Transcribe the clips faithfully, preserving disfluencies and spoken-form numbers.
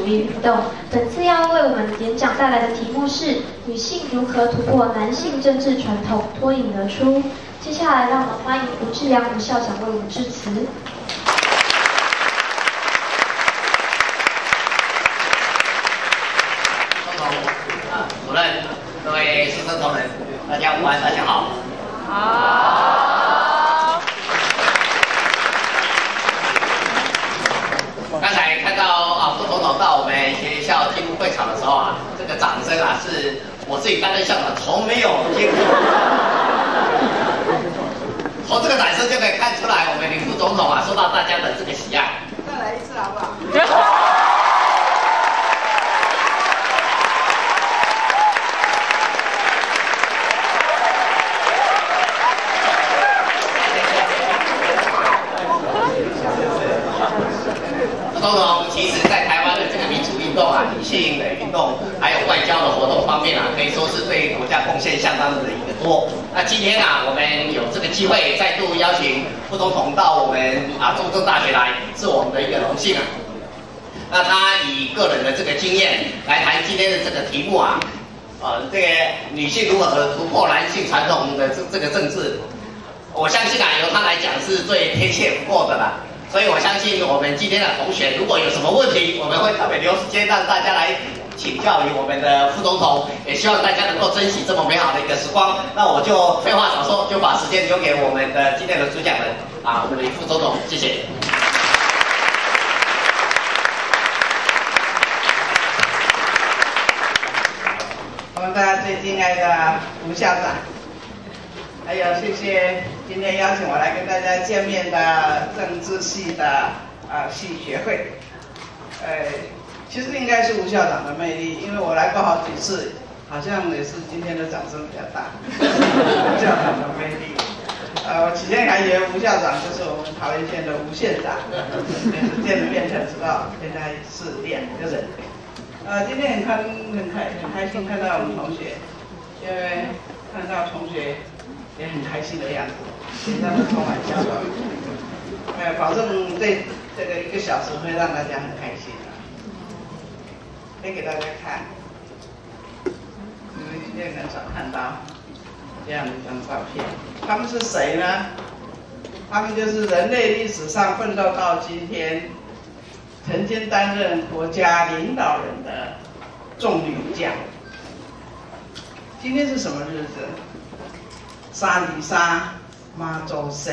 义运动。本次要为我们演讲带来的题目是女性如何突破男性政治传统，脱颖而出。接下来让我们欢迎吴志良吴校长为我们致辞。 主任，各位师生同仁，大家午安，大家好。好。刚才看到啊，副总统到我们学校进入会场的时候啊，这个掌声啊，是我自己担任校长从没有听过。从这个掌声就可以看出来，我们李副总统啊，受到大家的这个喜爱。 再来一次好不好？ 总统其实在台湾的这个民主运动啊、女性的运动，还有外交的活动方面啊，可以说是对国家贡献相当的一个多。那今天啊，我们有这个机会再度邀请副总统到我们啊中正大学来，是我们的一个荣幸啊。那他以个人的这个经验来谈今天的这个题目啊，呃，这个女性如何突破男性传统的这这个政治，我相信啊，由他来讲是最贴切不过的啦。 所以我相信我们今天的同学，如果有什么问题，我们会特别留时间让大家来请教于我们的副总统，也希望大家能够珍惜这么美好的一个时光。那我就废话少说，就把时间留给我们的今天的主讲人啊，我们的副总统，谢谢。 我们大家最敬爱的吴校长。 还有，谢谢今天邀请我来跟大家见面的政治系的啊、呃、系学会。呃，其实应该是吴校长的魅力，因为我来过好几次，好像也是今天的掌声比较大。吴校长的魅力，呃，我起先还以为吴校长就是我们桃园县的吴县长，但是见了面才知道，原来是两个人。呃，今天很开很开很开心看到我们同学，因为看到同学。 也很开心的样子，现在都充满笑容。呃，保证这这个一个小时会让大家很开心的。可以给大家看，你们今天很少看到这样的一张照片。他们是谁呢？他们就是人类历史上奋斗到今天，曾经担任国家领导人的重女将。今天是什么日子？ 沙里沙妈祖生，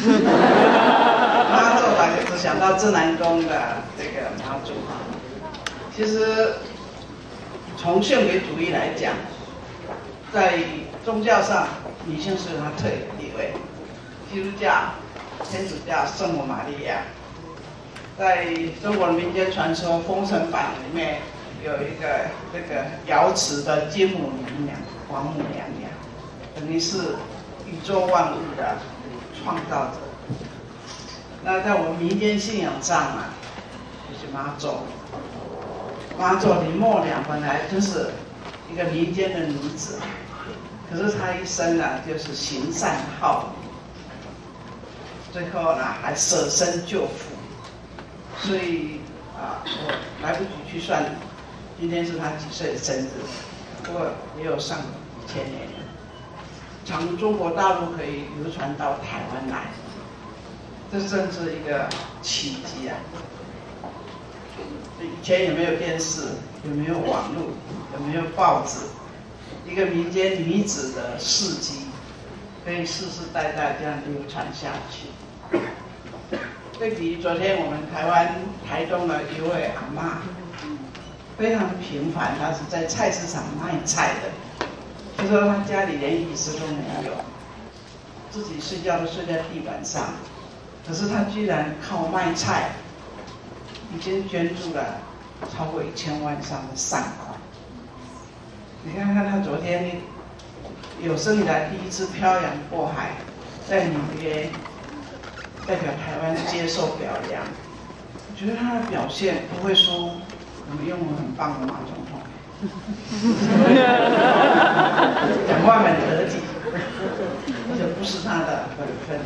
妈祖大家只想到镇南宫的这个妈祖哈。其实从性别主义来讲，在宗教上，女性是有它特有的地位。基督教、天主教圣母玛利亚，在中国的民间传说《封神榜》里面有一个这个瑶池的金母娘娘、王母娘娘。 等于是宇宙万物的创造者。那在我们民间信仰上啊，就是妈祖。妈祖林默娘本来就是一个民间的女子，可是她一生呢就是行善好义，最后呢还舍身救父。所以啊，我来不及去算今天是她几岁的生日，不过也有上几千年了。 从中国大陆可以流传到台湾来，这真是一个奇迹啊！以前有没有电视？有没有网络？有没有报纸？一个民间女子的事迹，可以世世代代这样流传下去。对比昨天我们台湾台东的一位阿嬷，非常平凡，她是在菜市场卖菜的。 他说他家里连椅子都没有，自己睡觉都睡在地板上，可是他居然靠卖菜，已经捐助了超过一千万上的善款。你看看他昨天有生以来第一次漂洋过海，在纽约代表台湾接受表扬，我觉得他的表现不会输我们英文很棒的马总统。 讲话很得体，这不是他的本分。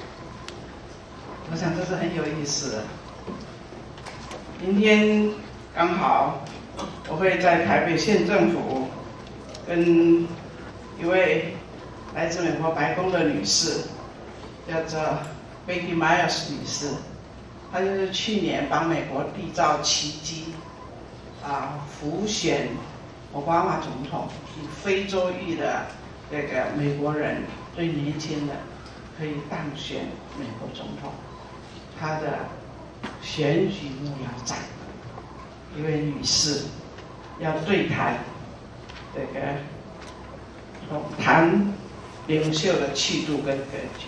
我想这是很有意思的。明天刚好我会在台北县政府跟一位来自美国白宫的女士，叫做 Becky Myers 女士，她就是去年帮美国缔造奇迹，啊，辅选奥巴马总统，以非洲裔的这个美国人最年轻的可以当选美国总统，她的选举幕僚长，一位女士要对谈这个谈领袖的气度跟格局。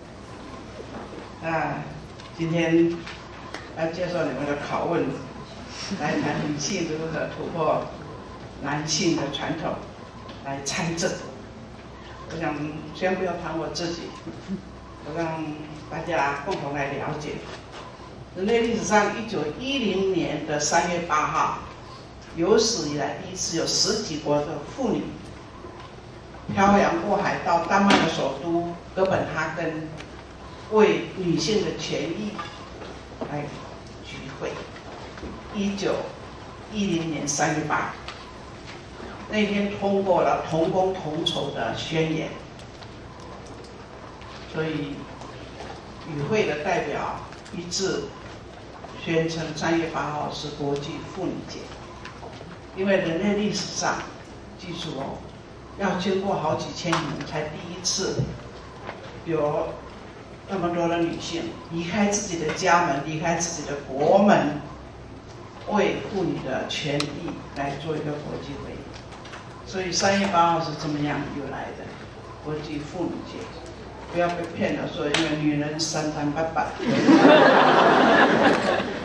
那今天要接受你们的拷问，来谈女性如何突破男性的传统，来参政。我想先不要谈我自己，我让大家共同来了解。人类历史上，一九一零年的三月八号，有史以来第一次有十几国的妇女漂洋过海到丹麦的首都哥本哈根，为女性的权益来聚会。一九一零年三月八，那天通过了同工同酬的宣言，所以与会的代表一致宣称三月八号是国际妇女节。因为人类历史上，记住哦，要经过好几千年才第一次有那么多的女性离开自己的家门，离开自己的国门，为妇女的权益来做一个国际会议。所以三月八号是这么样由来的，国际妇女节。不要被骗了，说因为女人三餐八百。